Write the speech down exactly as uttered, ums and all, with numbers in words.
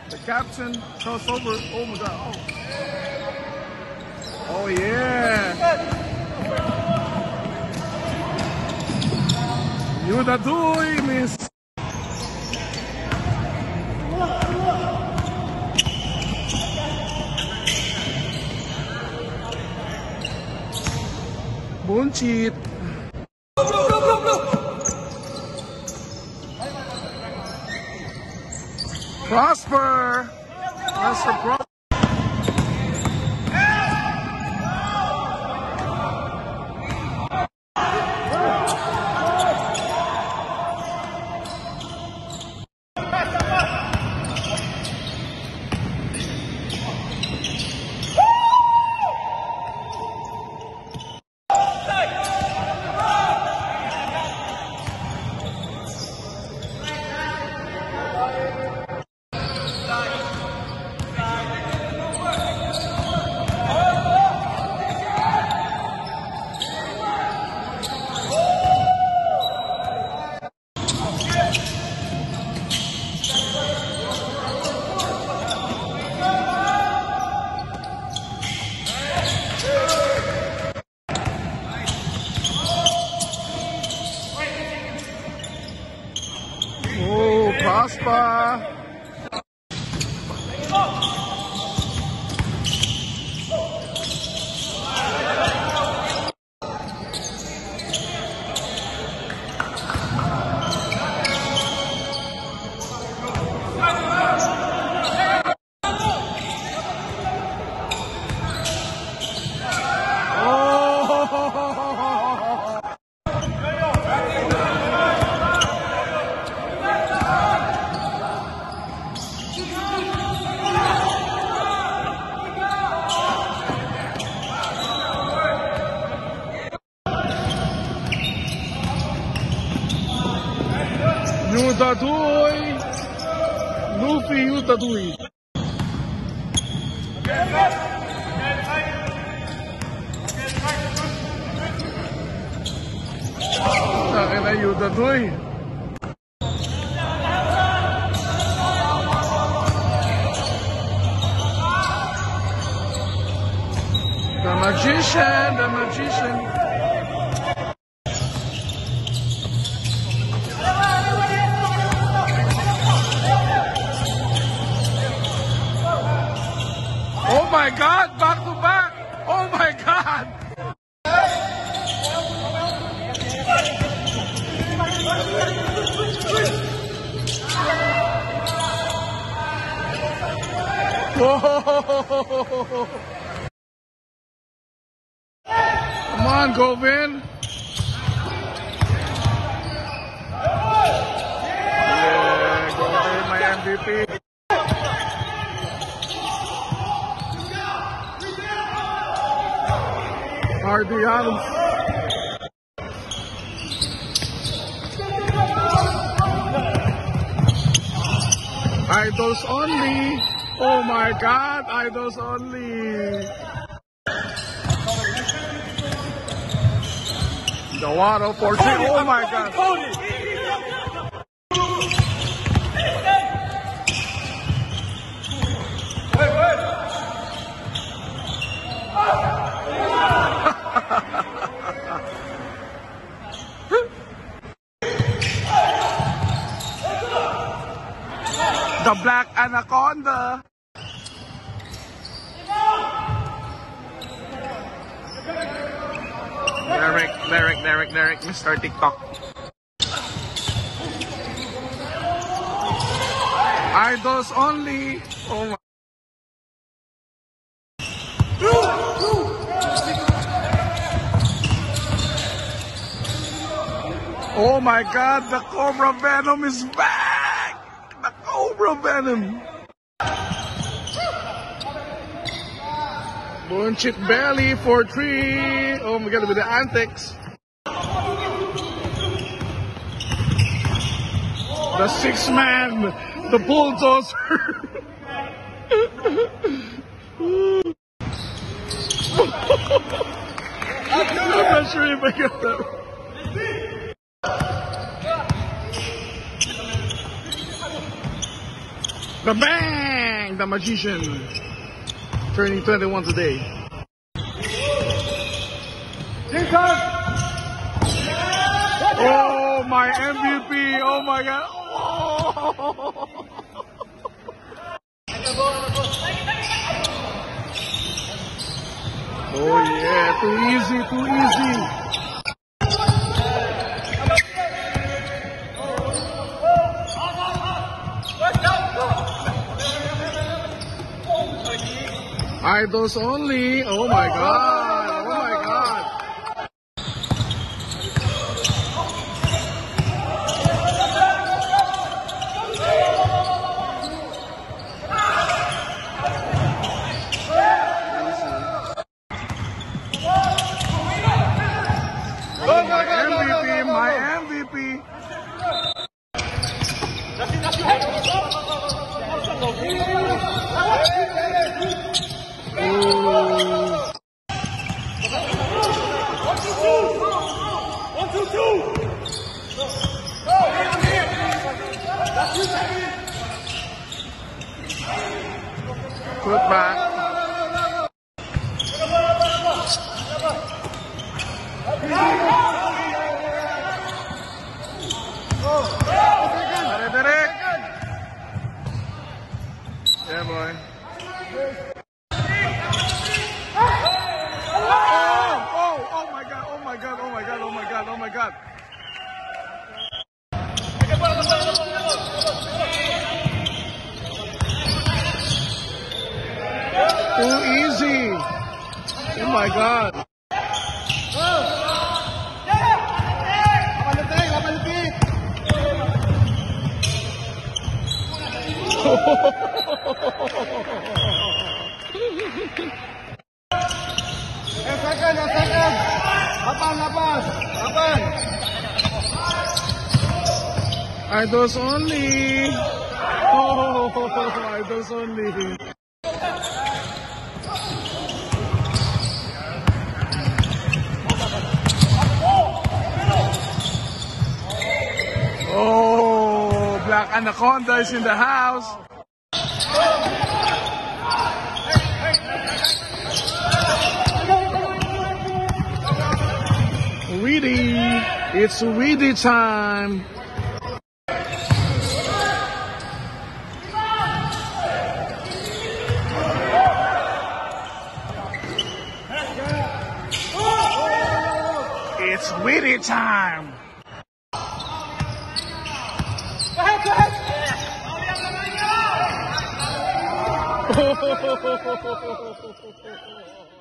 The captain crossover. Oh my god. Oh, oh yeah. Yuda Dui miss. Buncit. Prosper. That's the problem. Oh, Prosper. Yuda Dui. Luffy Yuda Dui. Akin na Yuda Dui. The magician, the magician. Oh my God, back to back. Oh my God. Whoa. Come on, Govin. Yeah, Govin, my M V P. Hardy Adams. Idols only. Oh my God, idols only. The water for two. Oh my God. The Black Anaconda. Derek, Derek, Derek, Derek, Mister TikTok. Idols only. Oh my. Oh my God, the Cobra Venom is back! The Cobra Venom! Buncit belly for three. Oh my God, with the antics. The six man, the bulldozer. I'm not sure if I got that. The bang! The magician. Turning twenty-one today. Oh, my M V P. Oh, my God. Oh. Oh yeah, too easy, too easy. Idols only. Oh my God. Oh my God. Oh, my M V P, my M V P. One, two, two. Put back. Derek. Yeah, boy. Oh, oh, oh my God, oh my God, oh my God, oh my God, oh my God. Too easy. Oh my God. Eh, second, eh, second. Lapan, lapan, lapan. Idols only. Oh, idols only. Oh, Black Anaconda is in the house. Weedy, it's Weedy time. It's Weedy time. Go ahead, go ahead. Oh,